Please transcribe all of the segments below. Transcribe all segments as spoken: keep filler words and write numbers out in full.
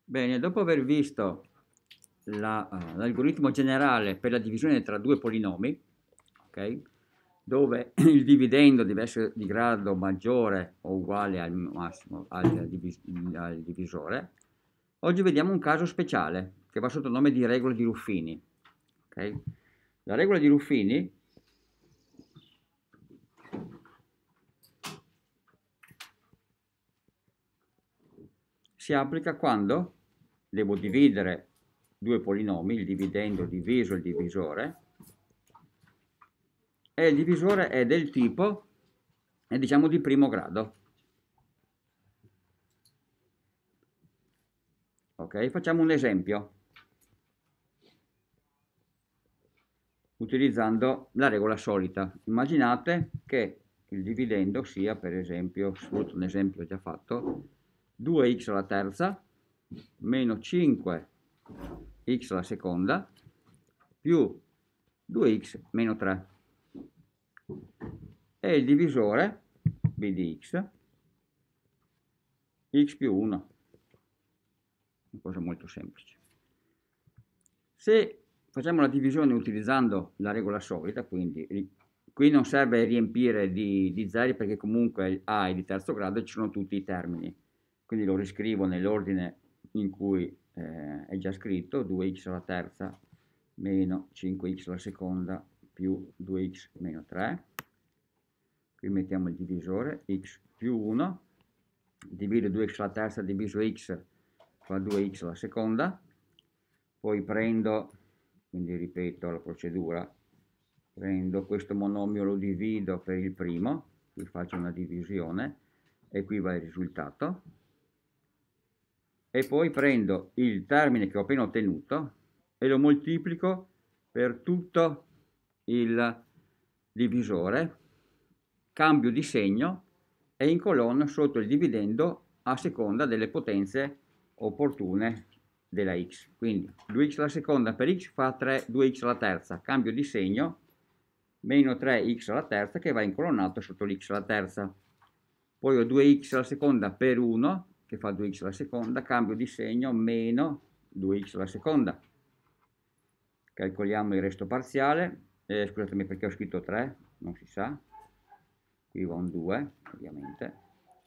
Bene, dopo aver visto la, eh, l'algoritmo generale per la divisione tra due polinomi, ok, dove il dividendo deve essere di grado maggiore o uguale al massimo al, divis- al divisore, oggi vediamo un caso speciale che va sotto il nome di regola di Ruffini. Ok? La regola di Ruffini si applica quando devo dividere due polinomi, il dividendo diviso il divisore, e il divisore è del tipo, è diciamo di primo grado. Ok, facciamo un esempio utilizzando la regola solita. Immaginate che il dividendo sia, per esempio, sfrutto un esempio già fatto, due x alla terza meno cinque x alla seconda più due x meno tre. E il divisore b di x, x più uno. Una cosa molto semplice. Se facciamo la divisione utilizzando la regola solita, quindi qui non serve riempire di, di zeri perché comunque A è di terzo grado e ci sono tutti i termini, quindi lo riscrivo nell'ordine in cui eh, è già scritto, due x alla terza meno cinque x alla seconda più due x meno tre, qui mettiamo il divisore, x più uno, divido due x alla terza diviso x fa due x alla seconda, poi prendo, quindi ripeto la procedura, prendo questo monomio, lo divido per il primo, qui faccio una divisione e qui va il risultato, e poi prendo il termine che ho appena ottenuto e lo moltiplico per tutto il divisore, cambio di segno e incolonno sotto il dividendo a seconda delle potenze opportune della x. Quindi due x alla seconda per x fa tre, due x alla terza, cambio di segno, meno tre x alla terza che va incolonnato sotto l'x alla terza. Poi ho due x alla seconda per uno, che fa due x alla seconda, cambio di segno, meno due x alla seconda. Calcoliamo il resto parziale, eh, scusatemi perché ho scritto tre, non si sa, qui va un due, ovviamente.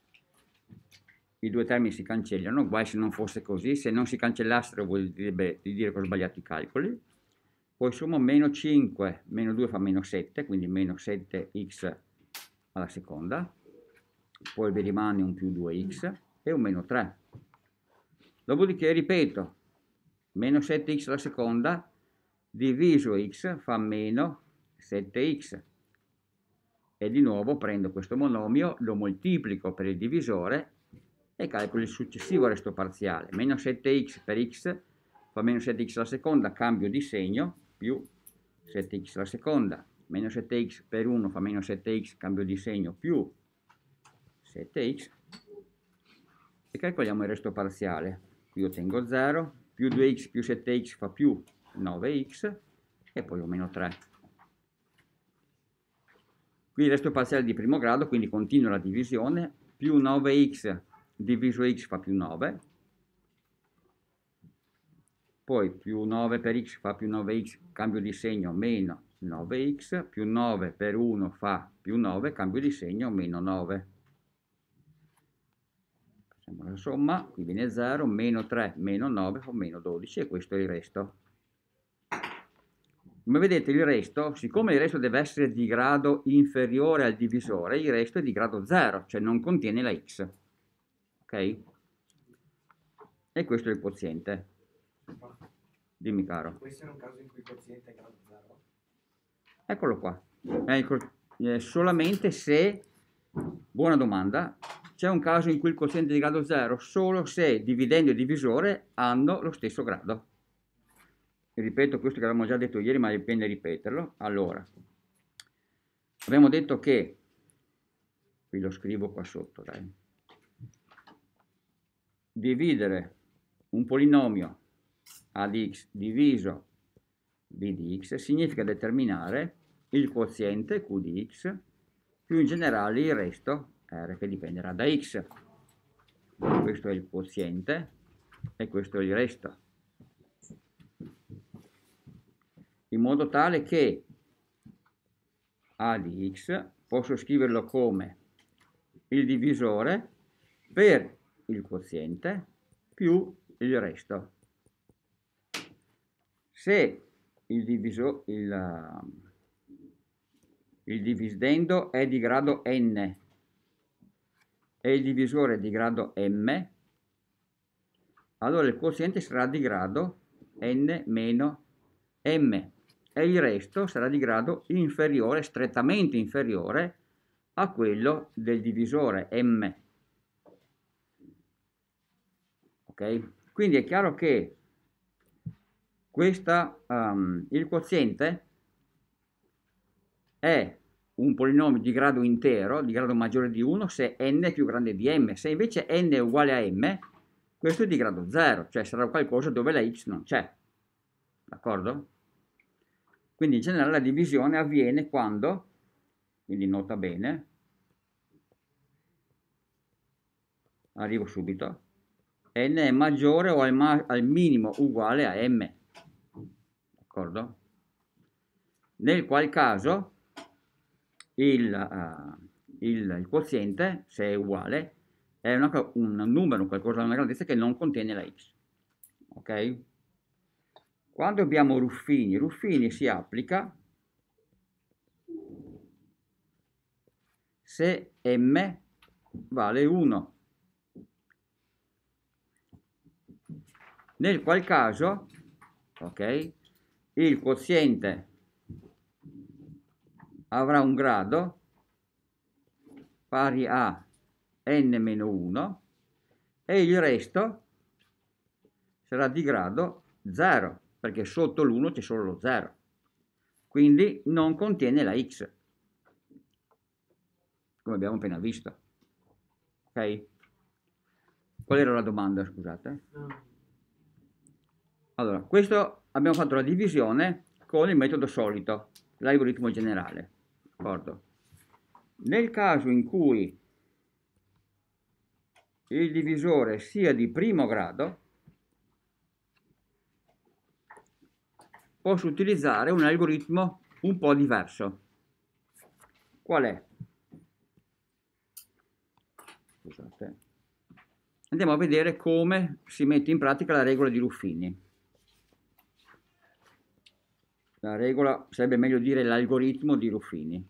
I due termini si cancellano, guai se non fosse così, se non si cancellassero vuol dire, dire che ho sbagliato i calcoli. Poi sommo meno cinque, meno due fa meno sette, quindi meno sette x alla seconda, poi vi rimane un più due x e un meno tre. Dopodiché ripeto, meno sette x alla seconda diviso x fa meno sette x. E di nuovo prendo questo monomio, lo moltiplico per il divisore e calcolo il successivo resto parziale. Meno sette x per x fa meno sette x alla seconda, cambio di segno, più sette x alla seconda. Meno sette x per uno fa meno sette x, cambio di segno, più sette x. E calcoliamo il resto parziale. Qui ottengo zero, più due x più sette x fa più nove x e poi ho meno tre. Qui il resto parziale di primo grado, quindi continuo la divisione, più nove x diviso x fa più nove, poi più nove per x fa più nove x, cambio di segno, meno nove x, più nove per uno fa più nove, cambio di segno, meno nove. Facciamo la somma, qui viene zero, meno tre, meno nove fa meno dodici e questo è il resto. Come vedete il resto, siccome il resto deve essere di grado inferiore al divisore, il resto è di grado zero, cioè non contiene la x. Ok? E questo è il quoziente. Dimmi caro. Può essere un caso in cui il quoziente è grado zero? Eccolo qua. È eh, solamente se, buona domanda, c'è un caso in cui il quoziente è di grado zero solo se dividendo e divisore hanno lo stesso grado. Ripeto questo che avevamo già detto ieri, ma è bene ripeterlo. Allora, abbiamo detto che, qui lo scrivo qua sotto, dai, dividere un polinomio a di x diviso b di x significa determinare il quoziente q di x più in generale il resto r che dipenderà da x. Questo è il quoziente e questo è il resto, in modo tale che a di x posso scriverlo come il divisore per il quoziente più il resto. Se il, diviso, il, il dividendo è di grado n e il divisore è di grado m, allora il quoziente sarà di grado n meno m e il resto sarà di grado inferiore, strettamente inferiore a quello del divisore m. Ok? Quindi è chiaro che questa, um, il quoziente è un polinomio di grado intero, di grado maggiore di uno, se n è più grande di m. Se invece n è uguale a m, questo è di grado zero, cioè sarà qualcosa dove la x non c'è. D'accordo? Quindi in generale la divisione avviene quando, quindi nota bene, arrivo subito, n è maggiore o al, ma al minimo uguale a m. D'accordo? Nel qual caso il, uh, il, il quoziente, se è uguale, è una, un numero, qualcosa di una grandezza che non contiene la x. Ok? Quando abbiamo Ruffini, Ruffini si applica se m vale uno, nel qual caso, ok, il quoziente avrà un grado pari a n meno uno e il resto sarà di grado zero, perché sotto l'uno c'è solo lo zero, quindi non contiene la x, come abbiamo appena visto. Ok? Qual era la domanda, scusate? Allora, questo abbiamo fatto la divisione con il metodo solito, l'algoritmo generale. D'accordo? Nel caso in cui il divisore sia di primo grado, posso utilizzare un algoritmo un po' diverso. Qual è? Scusate. Andiamo a vedere come si mette in pratica la regola di Ruffini. La regola, sarebbe meglio dire l'algoritmo di Ruffini.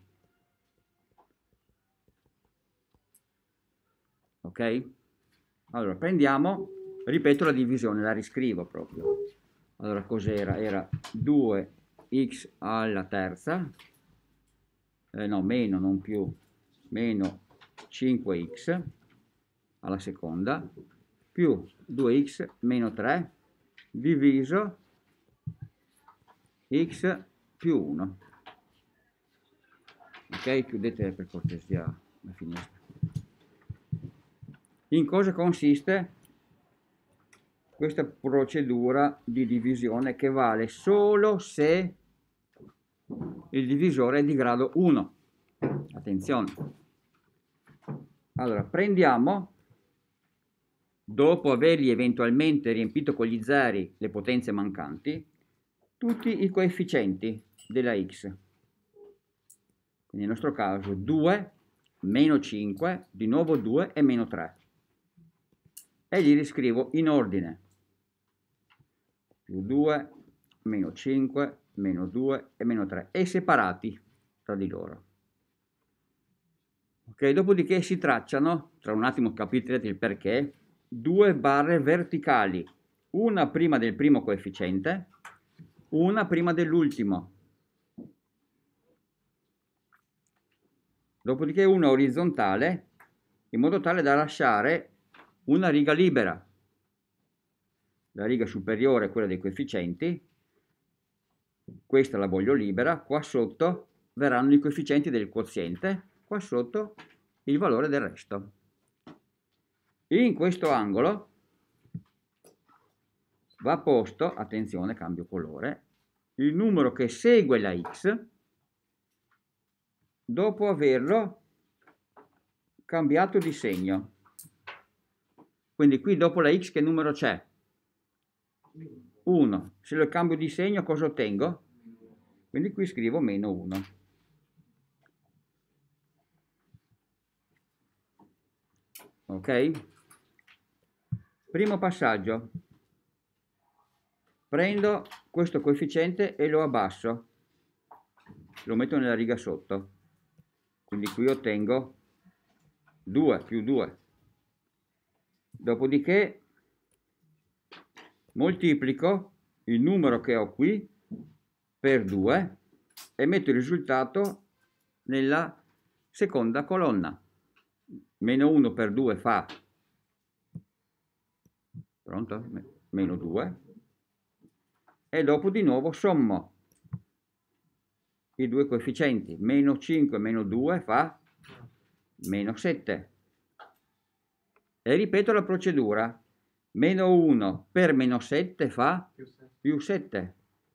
Ok? Allora, prendiamo, ripeto la divisione, la riscrivo proprio. Allora, cos'era? Era due x alla terza, eh, no, meno, non più, meno cinque x alla seconda, più due x meno tre, diviso x più uno. Ok, chiudete per cortesia la finestra. In cosa consiste questa procedura di divisione, che vale solo se il divisore è di grado uno? Attenzione. Allora, prendiamo, dopo avergli eventualmente riempito con gli zeri le potenze mancanti, tutti i coefficienti della x. Quindi nel nostro caso due, meno cinque, di nuovo due e meno tre. E li riscrivo in ordine. Più due, meno cinque, meno due e meno tre. E separati tra di loro. Ok, dopodiché si tracciano, tra un attimo capirete il perché, due barre verticali. Una prima del primo coefficiente, una prima dell'ultimo. Dopodiché una orizzontale, in modo tale da lasciare una riga libera. La riga superiore è quella dei coefficienti, questa la voglio libera, qua sotto verranno i coefficienti del quoziente, qua sotto il valore del resto. In questo angolo va posto, attenzione, cambio colore, il numero che segue la x dopo averlo cambiato di segno. Quindi qui dopo la x che numero c'è? uno. Se lo cambio di segno cosa ottengo? Quindi qui scrivo meno uno. Ok? Primo passaggio. Prendo questo coefficiente e lo abbasso. Lo metto nella riga sotto. Quindi qui ottengo due più due. Dopodiché moltiplico il numero che ho qui per due e metto il risultato nella seconda colonna. Meno uno per due fa, pronto? Meno due. E dopo di nuovo sommo i due coefficienti. Meno cinque meno due fa meno sette. E ripeto la procedura. Meno uno per meno sette fa più sette.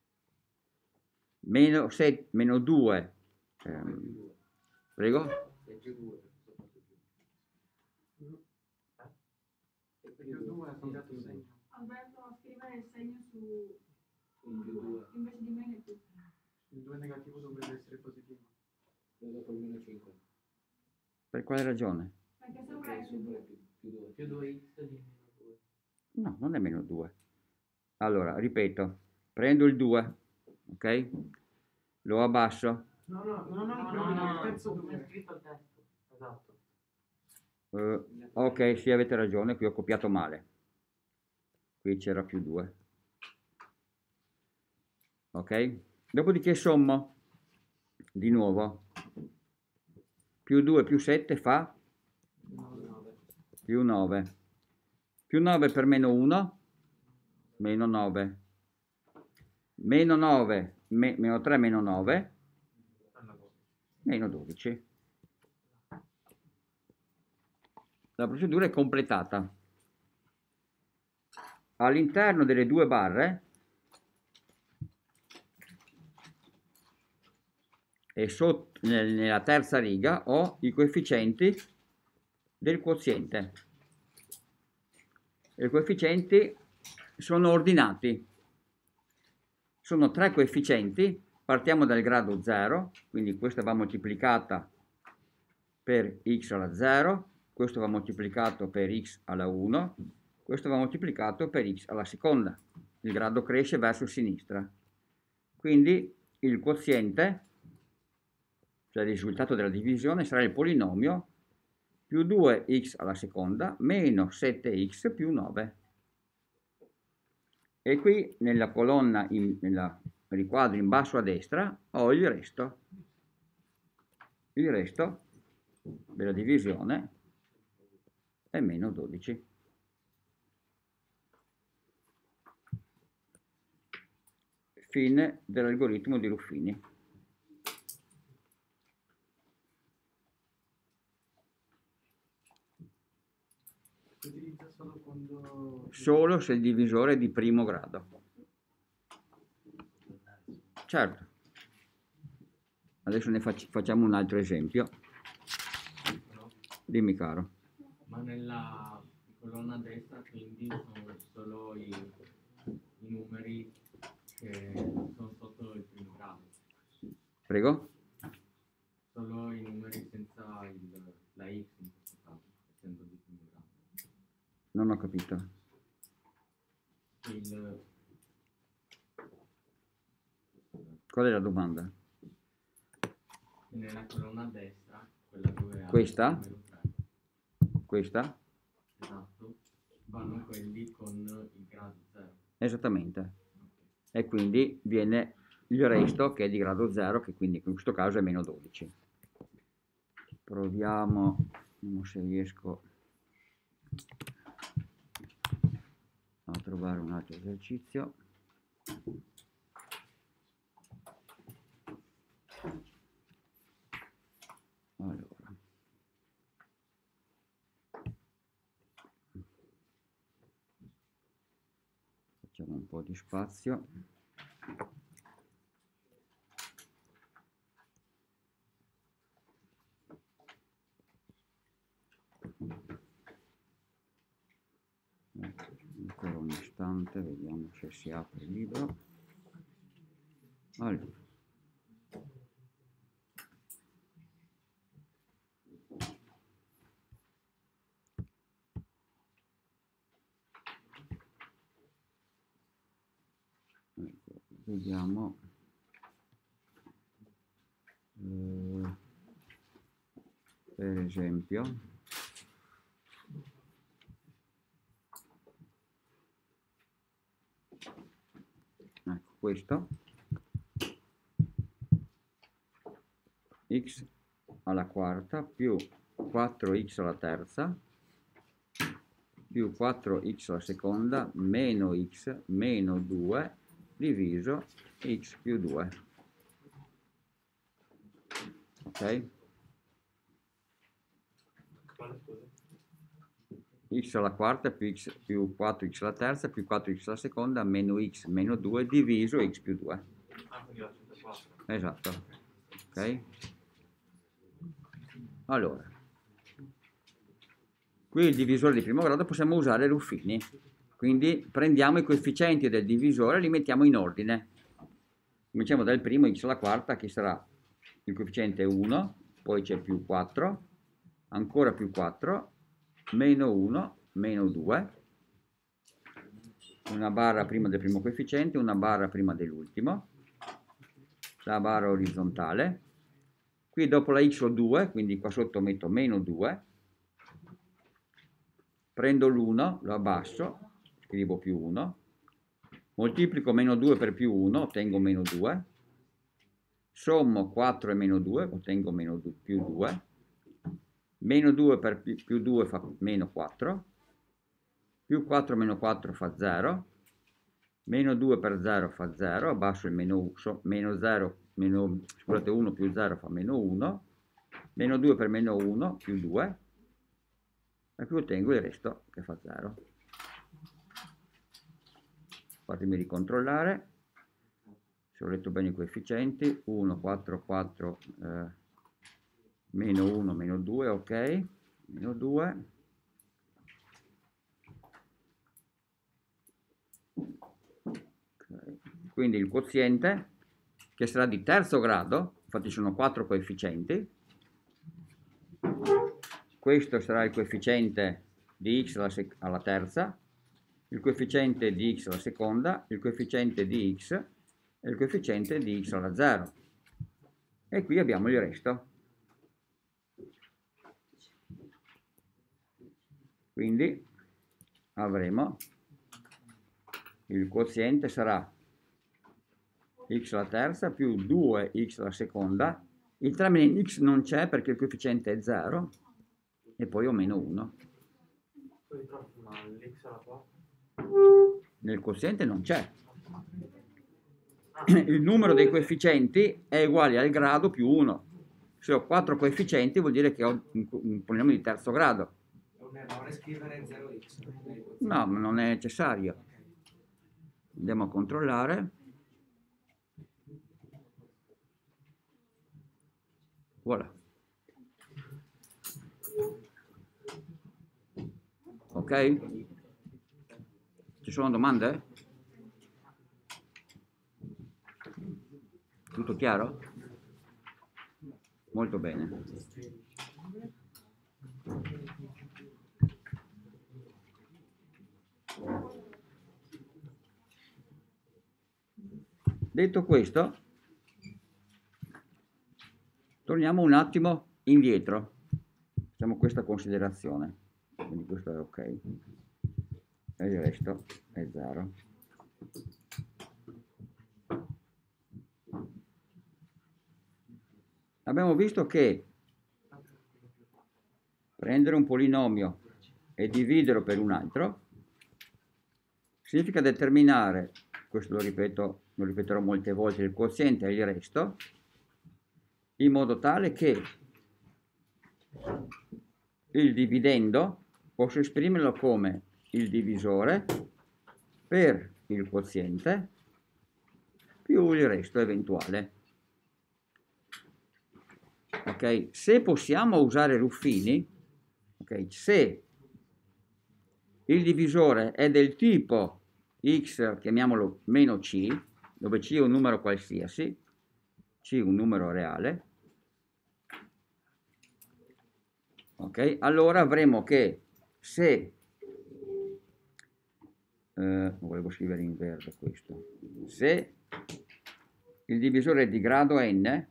Meno, sette, meno due. Ehm, prego? Alberto, scrivere il segno su invece di meno più. Il due negativo dovrebbe essere positivo. Dopo il meno cinque. Per quale ragione? Perché sopra è più due. Più due x di meno due. No, non è meno due. Allora, ripeto, prendo il due, ok? Lo abbasso. No, no, no, no, no, no, il terzo due. È scritto il testo. Esatto. Uh, ok, sì, avete ragione, qui ho copiato male. Qui c'era più due. Ok? Dopodiché sommo di nuovo. Più due più sette fa più nove. Più nove per meno uno, meno nove. Meno nove, me, meno tre, meno nove, meno dodici. La procedura è completata. All'interno delle due barre e sotto, nella terza riga ho i coefficienti del quoziente. I coefficienti sono ordinati. Sono tre coefficienti, partiamo dal grado zero, quindi questa va moltiplicata per x alla zero, questo va moltiplicato per x alla uno, questo va moltiplicato per x alla seconda. Il grado cresce verso sinistra. Quindi il quoziente, cioè il risultato della divisione, sarà il polinomio più due x alla seconda meno sette x più nove. E qui nella colonna, in, nella riquadro in basso a destra, ho il resto. Il resto della divisione è meno dodici. Fine dell'algoritmo di Ruffini. Si utilizza solo quando... Solo se il divisore è di primo grado. Certo. Adesso ne fac- facciamo un altro esempio. Dimmi caro. Ma nella colonna destra quindi sono solo i, i numeri che sono sotto il primo grado. Prego? Solo i numeri senza il, la x in questo caso, essendo di primo grado. Non ho capito. Il, Qual è la domanda? nella colonna destra, quella dove ha Questa? il numero tre, Questa? esatto, vanno quelli con il grado zero. Esattamente. E quindi viene il resto che è di grado zero, che quindi in questo caso è meno dodici. Proviamo, vediamo se riesco a trovare un altro esercizio. Allora. Facciamo un po' di spazio. Ancora un istante. aspetta, vediamo se si apre il libro. Allora. Ecco, vediamo. Eh, per esempio, ecco questo, x alla quarta più quattro x alla terza più quattro x alla seconda meno x meno due diviso x più due. Ok? X alla quarta più, x, più quattro x alla terza più quattro x alla seconda meno x meno due diviso x più due. Ah, quindi la centoquattro. Esatto. Ok? Allora, qui il divisore di primo grado possiamo usare Ruffini. Quindi prendiamo i coefficienti del divisore e li mettiamo in ordine. Cominciamo dal primo, x alla quarta, che sarà il coefficiente uno, poi c'è più quattro, ancora più quattro, meno uno, meno due, una barra prima del primo coefficiente, una barra prima dell'ultimo, la barra orizzontale. Qui dopo la x ho due, quindi qua sotto metto meno due, prendo l'uno, lo abbasso, scrivo più uno, moltiplico meno due per più uno, ottengo meno due, sommo quattro e meno due, ottengo meno due, più due, meno due per più, più due fa meno quattro, più quattro meno quattro fa zero, meno due per zero fa zero, abbasso il meno, so, meno zero, meno, scusate, uno più zero fa meno uno, meno due per meno uno più due, e qui ottengo il resto che fa zero. Fatemi ricontrollare se ho letto bene i coefficienti. Uno, quattro, quattro, eh, meno uno, meno due, ok, meno due, okay. Quindi il quoziente, che sarà di terzo grado, infatti sono quattro coefficienti, questo sarà il coefficiente di x alla, alla terza, il coefficiente di x alla seconda, il coefficiente di x e il coefficiente di x alla zero. E qui abbiamo il resto. Quindi avremo il quoziente sarà x alla terza più due x alla seconda. Il termine x non c'è perché il coefficiente è zero e poi ho meno uno. Nel quoziente non c'è. Il numero dei coefficienti è uguale al grado più uno. Se ho quattro coefficienti vuol dire che ho un polinomio di terzo grado. Non è errore scrivere zero x. No, ma non è necessario. Andiamo a controllare. Voilà. Ok? Ci sono domande? Tutto chiaro? Molto bene. Detto questo, torniamo un attimo indietro. Facciamo questa considerazione. Quindi questo è ok. E il resto è zero. Abbiamo visto che prendere un polinomio e dividerlo per un altro significa determinare, questo lo ripeto, lo ripeterò molte volte, il quoziente e il resto, in modo tale che il dividendo posso esprimerlo come il divisore per il quoziente più il resto eventuale. Ok, se possiamo usare Ruffini, ok, se il divisore è del tipo x, chiamiamolo meno c, dove c è un numero qualsiasi, c è un numero reale, ok? Allora avremo che se, eh, volevo scrivere in verde questo, se il divisore è di grado n,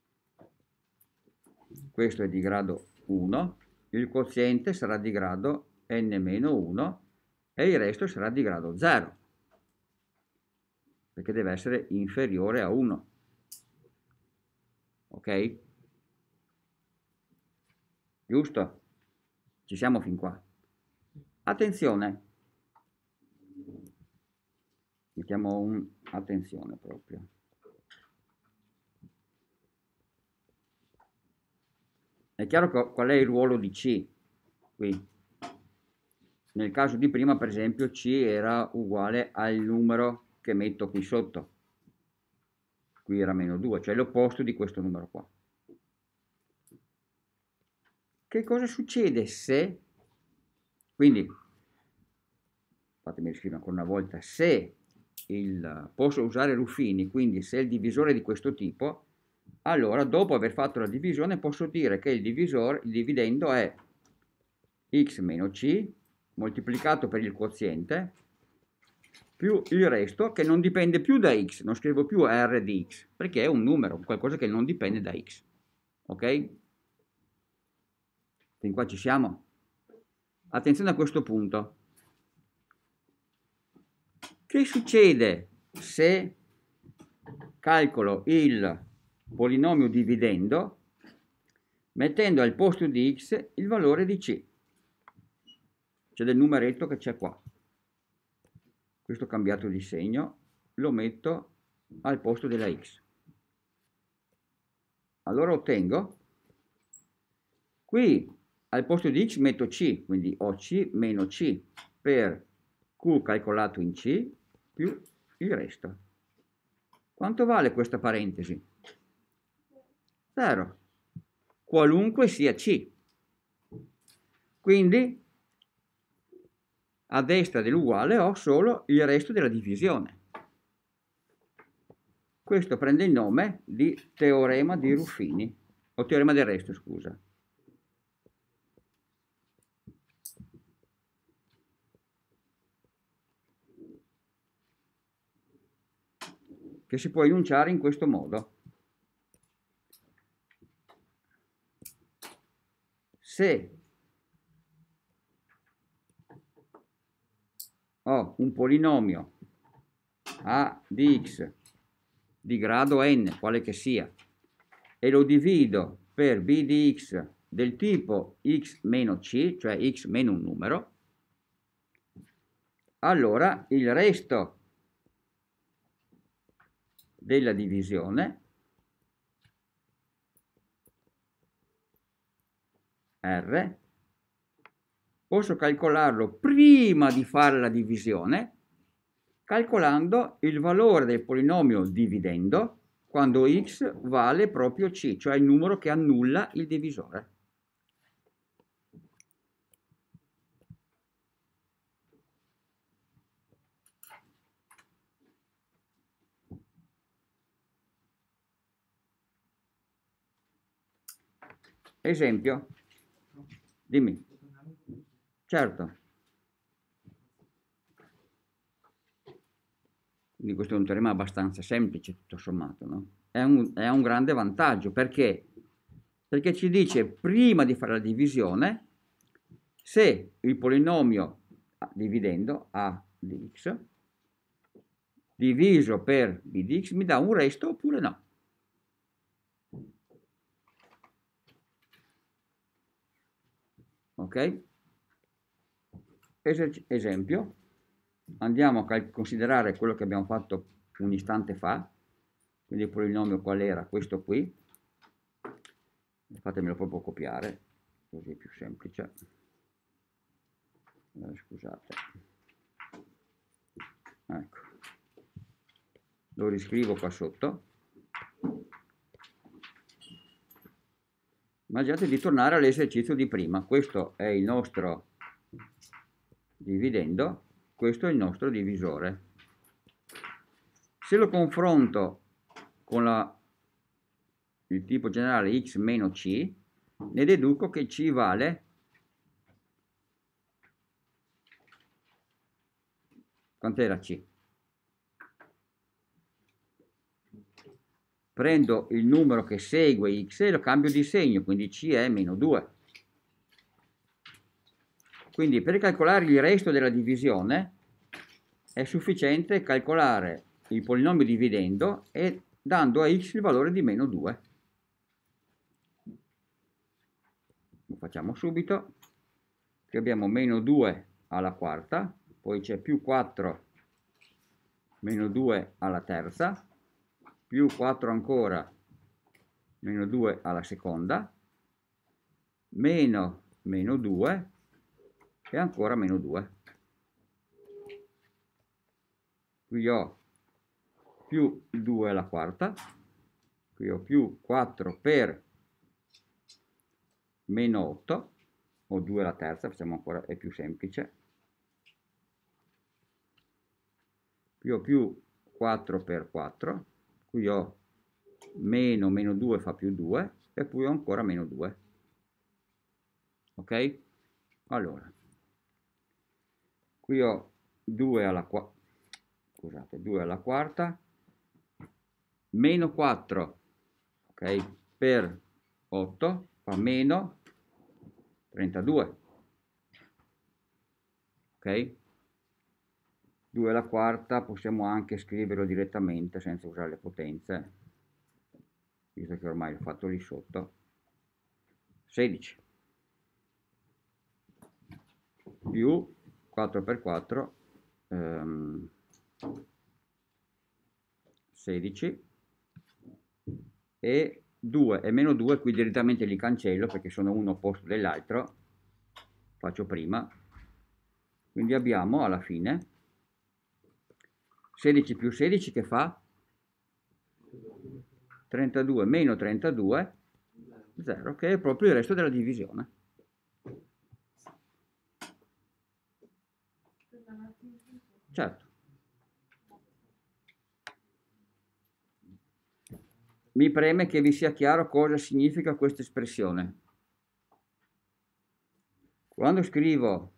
questo è di grado uno, il quoziente sarà di grado n meno uno e il resto sarà di grado zero, perché deve essere inferiore a uno. Ok? Giusto? Ci siamo fin qua. Attenzione. Mettiamo un attenzione proprio. È chiaro qual è il ruolo di C qui. Nel caso di prima, per esempio, C era uguale al numero che metto qui sotto. Qui era meno due, cioè l'opposto di questo numero qua. Che cosa succede se, quindi, fatemi scrivere ancora una volta, se il, posso usare Ruffini, quindi se il divisore è di questo tipo, allora dopo aver fatto la divisione posso dire che il divisore, il dividendo è x meno c moltiplicato per il quoziente più il resto che non dipende più da x, non scrivo più r di x, perché è un numero, qualcosa che non dipende da x. Ok? Fin qua ci siamo? Attenzione a questo punto. Che succede se calcolo il polinomio dividendo mettendo al posto di x il valore di c, cioè del numeretto che c'è qua? Questo cambiato di segno lo metto al posto della x. Allora ottengo, qui al posto di x metto c, quindi ho c meno c per q calcolato in c più il resto. Quanto vale questa parentesi? zero. Qualunque sia c. Quindi a destra dell'uguale ho solo il resto della divisione. Questo prende il nome di teorema di Ruffini, o teorema del resto, scusa. Che si può enunciare in questo modo. Se ho un polinomio a di x di grado n, quale che sia, e lo divido per b di x del tipo x meno c, cioè x meno un numero, allora il resto della divisione R posso calcolarlo prima di fare la divisione calcolando il valore del polinomio dividendo quando x vale proprio c, cioè il numero che annulla il divisore. Esempio, dimmi. Certo. Quindi questo è un teorema abbastanza semplice, tutto sommato, no? È un, è un grande vantaggio, perché? Perché ci dice, prima di fare la divisione, se il polinomio dividendo a di x diviso per b di x mi dà un resto oppure no. Ok? Es- esempio, andiamo a considerare quello che abbiamo fatto un istante fa, quindi il polinomio qual era? Questo qui. Fatemelo proprio copiare, così è più semplice. Eh, scusate. Ecco. Lo riscrivo qua sotto. Immaginate di tornare all'esercizio di prima. Questo è il nostro dividendo questo è il nostro divisore. Se lo confronto con la, il tipo generale x meno c, ne deduco che c vale, quant'era c? Prendo il numero che segue x e lo cambio di segno, quindi c è meno due. Quindi per calcolare il resto della divisione è sufficiente calcolare il polinomio dividendo e dando a x il valore di meno due. Lo facciamo subito. Qui abbiamo meno due alla quarta, poi c'è più quattro meno due alla terza, più quattro ancora meno due alla seconda, meno meno due e ancora meno due. Qui ho più due alla quarta, qui ho più quattro per meno otto, o due alla terza, facciamo ancora, è più semplice, qui ho più quattro per quattro, qui ho meno meno due fa più due, e poi ho ancora meno due. Ok? Allora, qui ho due alla quarta, scusate, due alla quarta, meno quattro, ok, per otto fa meno trentadue, ok? due alla quarta possiamo anche scriverlo direttamente senza usare le potenze, visto che ormai l'ho fatto lì sotto, sedici, più quattro per quattro, ehm, sedici, e due e meno due, qui direttamente li cancello perché sono uno opposto dell'altro, faccio prima, quindi abbiamo alla fine sedici più sedici che fa? trentadue meno trentadue, zero, che è proprio il resto della divisione. Certo. Mi preme che vi sia chiaro cosa significa questa espressione. Quando scrivo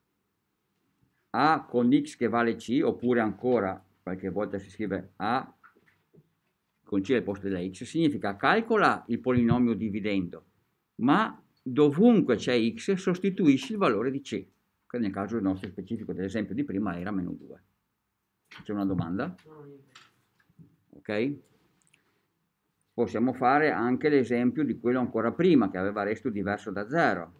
A con x che vale c, oppure ancora qualche volta si scrive A con c al posto della x, significa calcola il polinomio dividendo, ma dovunque c'è x sostituisci il valore di c, che nel caso nostro specifico dell'esempio di prima era meno due. C'è una domanda? Ok? Possiamo fare anche l'esempio di quello ancora prima, che aveva resto diverso da zero.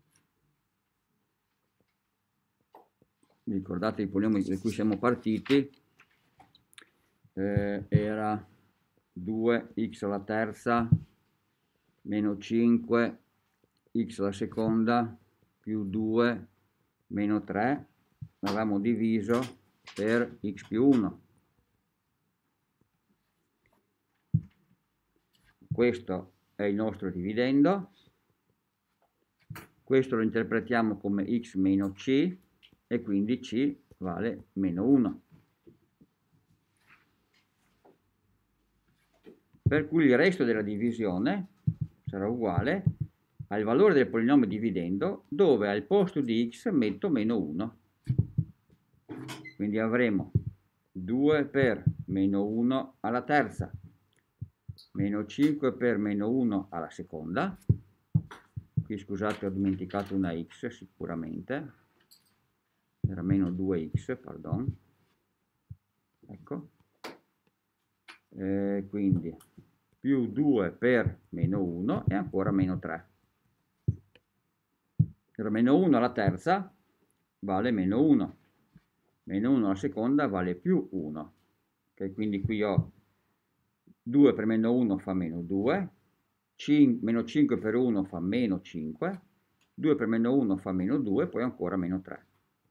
Vi ricordate il polinomio da cui siamo partiti? Eh, era due x alla terza meno cinque x alla seconda più due meno tre, l'avevamo diviso per x più uno. Questo è il nostro dividendo, questo lo interpretiamo come x meno c e quindi c vale meno uno. Per cui il resto della divisione sarà uguale al valore del polinomio dividendo, dove al posto di x metto meno uno. Quindi avremo due per meno uno alla terza, meno cinque per meno uno alla seconda. Qui scusate, ho dimenticato una x sicuramente, era meno due x, pardon. Ecco. Eh, quindi più due per meno uno e ancora meno tre. Era meno uno alla terza vale meno uno, meno uno alla seconda vale più uno. Okay, quindi qui ho due per meno uno fa meno due, meno cinque per uno fa meno cinque, due per meno uno fa meno due, poi ancora meno tre.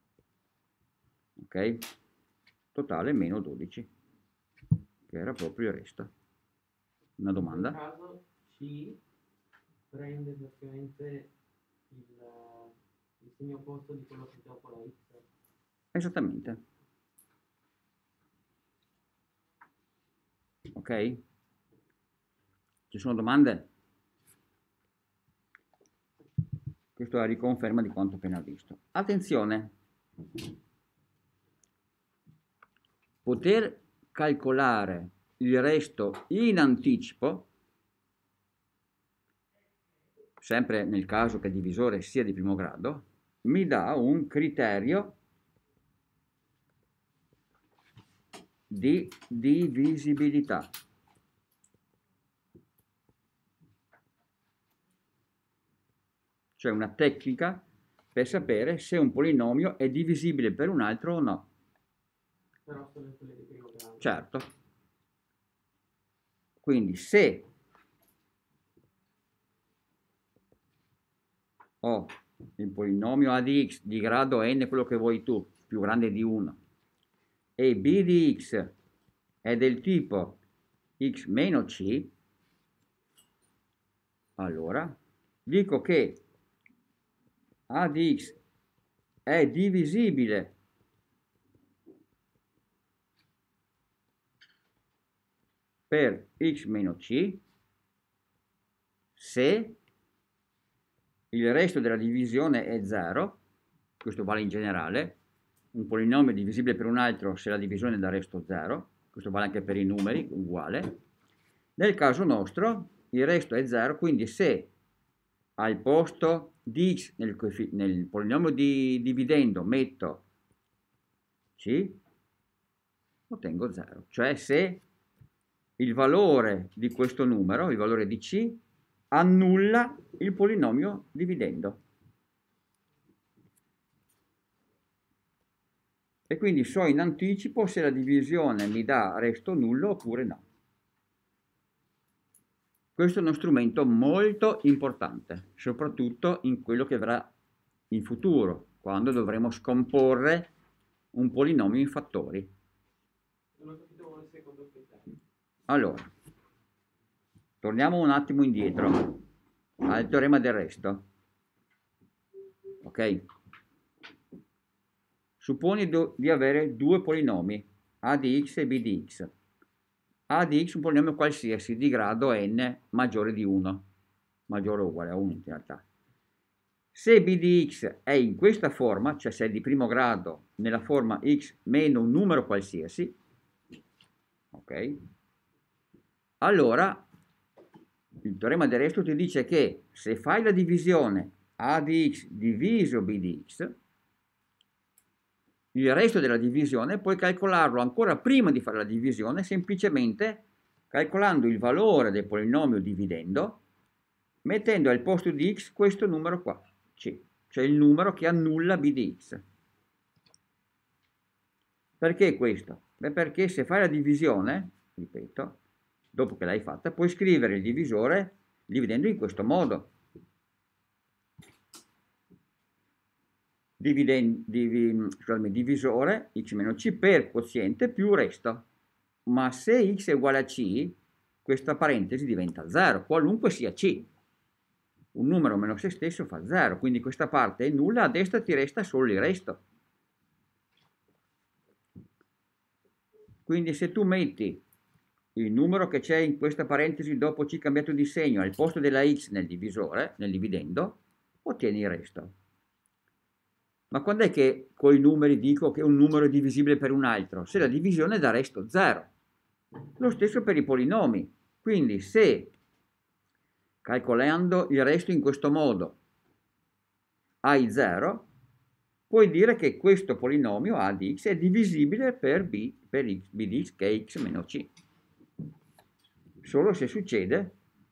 Ok? Totale meno dodici, che era proprio il resto. Una domanda? In questo caso C prende praticamente il, il segno opposto di quello che dopo la X. Esattamente. Ok? Ci sono domande? Questo è la riconferma di quanto appena visto. Attenzione! Poter calcolare il resto in anticipo, sempre nel caso che il divisore sia di primo grado, mi dà un criterio di divisibilità. Cioè una tecnica per sapere se un polinomio è divisibile per un altro o no. Però sono quelle di primo grado. Certo. Quindi se ho il polinomio a di x di grado n, quello che vuoi tu, più grande di uno, e b di x è del tipo x meno c, allora dico che a di x è divisibile per x meno c se il resto della divisione è zero, questo vale in generale, un polinomio è divisibile per un altro se la divisione dà resto zero, questo vale anche per i numeri, uguale. Nel caso nostro il resto è zero, quindi se al posto di x nel, nel polinomio di dividendo metto c, ottengo zero, cioè se il valore di questo numero, il valore di c, annulla il polinomio dividendo. E quindi so in anticipo se la divisione mi dà resto nullo oppure no. Questo è uno strumento molto importante, soprattutto in quello che verrà in futuro, quando dovremo scomporre un polinomio in fattori. Non ho capito il secondo criterio. Allora, torniamo un attimo indietro al teorema del resto. Ok? Supponi di avere due polinomi, a di x e b di x. A di x un polinomio qualsiasi di grado n maggiore di uno, maggiore o uguale a uno in realtà. Se b di x è in questa forma, cioè se è di primo grado nella forma x meno un numero qualsiasi, ok? Allora il teorema del resto ti dice che se fai la divisione a di x diviso b di x, il resto della divisione puoi calcolarlo ancora prima di fare la divisione, semplicemente calcolando il valore del polinomio dividendo, mettendo al posto di x questo numero qua, c, cioè il numero che annulla b di x. Perché questo? Beh, perché se fai la divisione, ripeto, dopo che l'hai fatta, puoi scrivere il divisore dividendo in questo modo. Dividen, divi, scusami, divisore x meno c per quoziente più resto. Ma se x è uguale a c, questa parentesi diventa zero, qualunque sia c. Un numero meno se stesso fa zero, quindi questa parte è nulla, a destra ti resta solo il resto. Quindi se tu metti il numero che c'è in questa parentesi dopo c cambiato di segno al posto della x nel divisore, nel dividendo, ottieni il resto. Ma quando è che con i numeri dico che un numero è divisibile per un altro? Se la divisione dà resto zero. Lo stesso per i polinomi. Quindi se calcolando il resto in questo modo hai zero, puoi dire che questo polinomio a di x è divisibile per b, per x, b di x che è x meno c. Solo se succede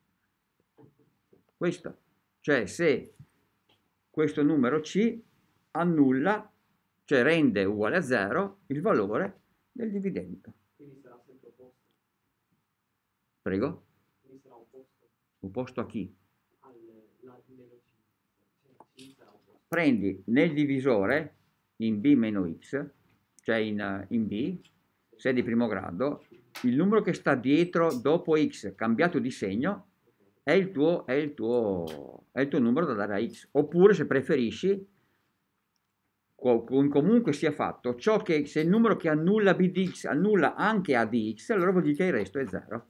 questo. Cioè se questo numero c annulla, cioè rende uguale a zero il valore del dividendo. Quindi sarà sempre opposto. Prego? Quindi sarà opposto Opposto a chi? al la meno c. Cioè, c sarà opposto. Prendi nel divisore in b meno x, cioè in, in b, se è di primo grado, il numero che sta dietro dopo x cambiato di segno è il tuo, è il tuo, è il tuo numero da dare a x. Oppure, se preferisci, comunque sia fatto, ciò che se il numero che annulla b di x annulla anche a di x, allora vuol dire che il resto è zero.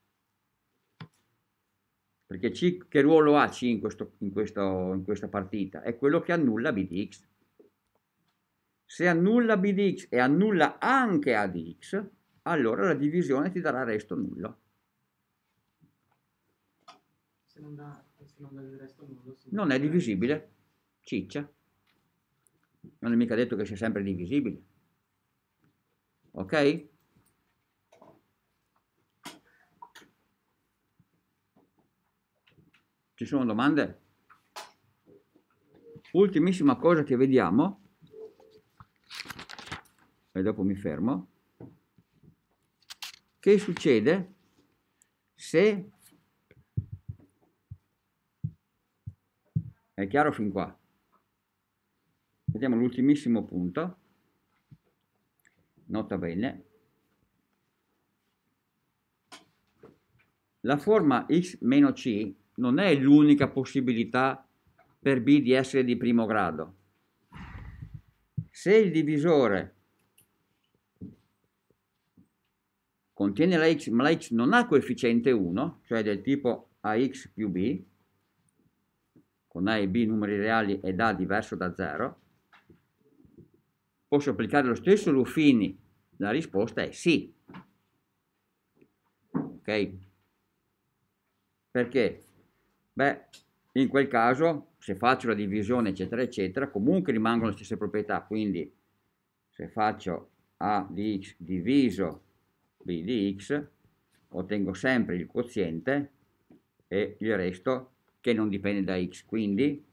Perché C che ruolo ha C in, questo, in, questo, in questa partita? È quello che annulla b di x. Se annulla b di x e annulla anche a di x, allora la divisione ti darà resto nullo. Se non dà, se non dà il resto nullo, non è divisibile, ciccia. Non è mica detto che sia sempre divisibile. Ok? Ci sono domande? Ultimissima cosa che vediamo, e dopo mi fermo. Che succede se... È chiaro fin qua? Vediamo l'ultimissimo punto. Nota bene. La forma x meno c non è l'unica possibilità per b di essere di primo grado. Se il divisore contiene la x, ma la x non ha coefficiente uno, cioè del tipo ax più b, con a e b numeri reali ed a diverso da zero, posso applicare lo stesso Ruffini? La risposta è sì. Ok? Perché? Beh, in quel caso, se faccio la divisione, eccetera, eccetera, comunque rimangono le stesse proprietà. Quindi, se faccio a di x diviso b di x, ottengo sempre il quoziente e il resto che non dipende da x. Quindi,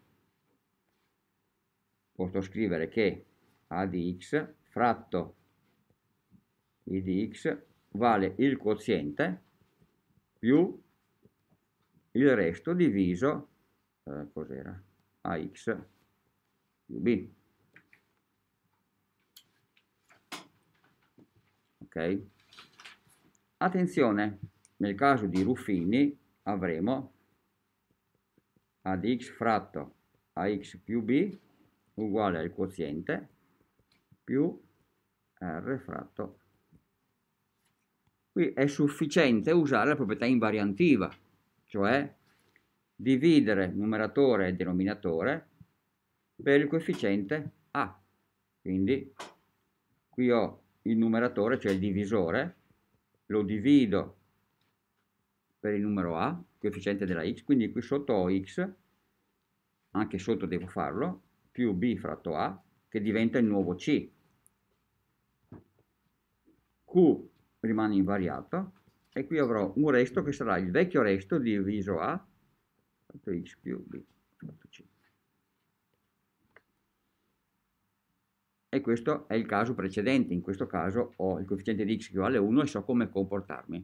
posso scrivere che a di x fratto b di x vale il quoziente più il resto diviso, eh, cos'era? Ax più b. Ok? Attenzione, nel caso di Ruffini avremo a di x fratto ax più b uguale al quoziente più r fratto. Qui è sufficiente usare la proprietà invariantiva, cioè dividere numeratore e denominatore per il coefficiente a. Quindi qui ho il numeratore, cioè il divisore, lo divido per il numero a, coefficiente della x, quindi qui sotto ho x, anche sotto devo farlo, più b fratto a, che diventa il nuovo c. Q rimane invariato e qui avrò un resto che sarà il vecchio resto diviso a fatto x più b fatto c. E questo è il caso precedente. In questo caso ho il coefficiente di x che vale uno e so come comportarmi.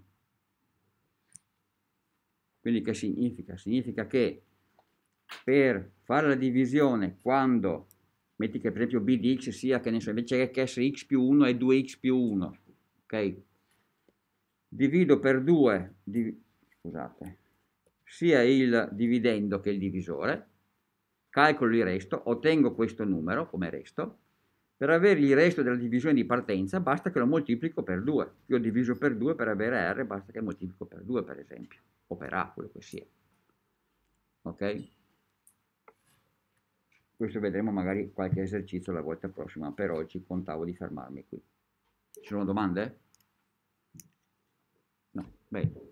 Quindi che significa? Significa che per fare la divisione quando, metti che per esempio b di x sia, che ne so, invece che essere x più uno è due x più uno, ok? Divido per due, div scusate, sia il dividendo che il divisore, calcolo il resto, ottengo questo numero come resto. Per avere il resto della divisione di partenza basta che lo moltiplico per due. Qui ho diviso per due, per avere R basta che moltiplico per due, per esempio, o per A, quello che sia. Ok? Questo vedremo magari qualche esercizio la volta prossima, per oggi contavo di fermarmi qui. Ci sono domande? No, bene.